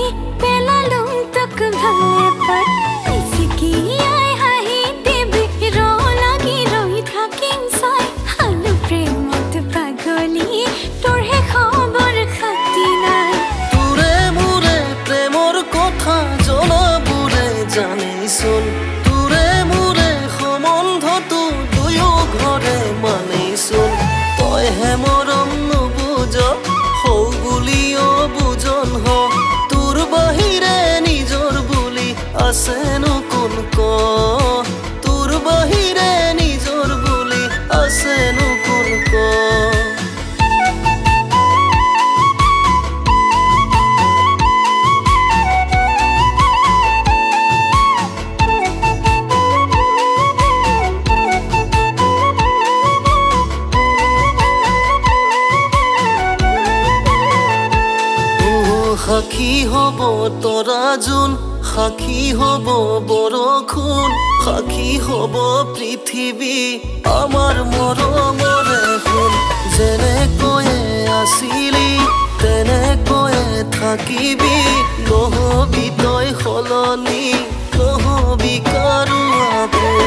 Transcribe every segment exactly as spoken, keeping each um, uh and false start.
পেলালুম তোক ভালে পাই মিছিকি আই হাঁহি দিবি ৰ লাগি ৰৈ থাকিম চাই হালো প্ৰেমত পাগলী তোৰহে খবৰ খাতি নাই তোৰে মোৰে প্ৰেমৰ কথা জনাবোৰে জানিছোন তোৰে মোৰে সম্বন্ধটো দুয়ো ঘৰে মানিছোন তইহে মৰম নুবুজ হৌ বুলিও বুজন হ তোৰ বাহিৰে নিজৰ বুলি আছেনো কোন ক তোৰ বাহিৰে নিজৰ বুলি আছেনো কোন ক সাক্ষী হব তৰা জোন সাক্ষী হব বৰষুণ সাক্ষী হব পৃথিৱী আমাৰ মৰমৰে শুন যেনেকৈয়ে আছিলি তেনেকৈয়ে থাকিবি নহবি তই সলনি নহবি কাৰো আপোন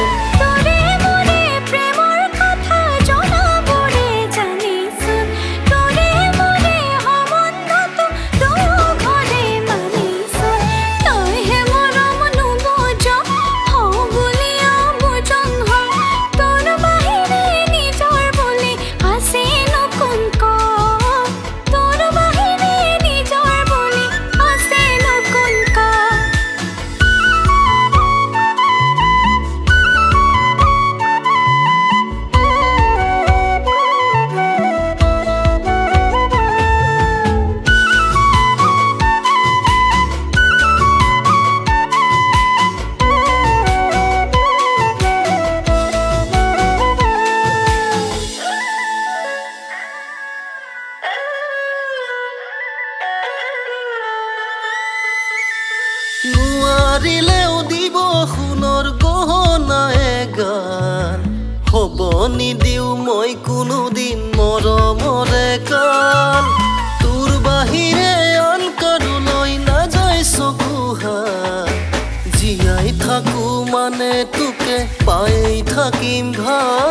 নোৱাৰিলেও দিব সোণৰ গহনায়ে গান হ'ব নিদিও মই কোনোদিন মৰমৰে কাল তোৰ বাহিৰে আন কাৰোলৈ নাযায় চকুহাত জীয়াই থাকো মানে তোকে পাই থাকিম ভাল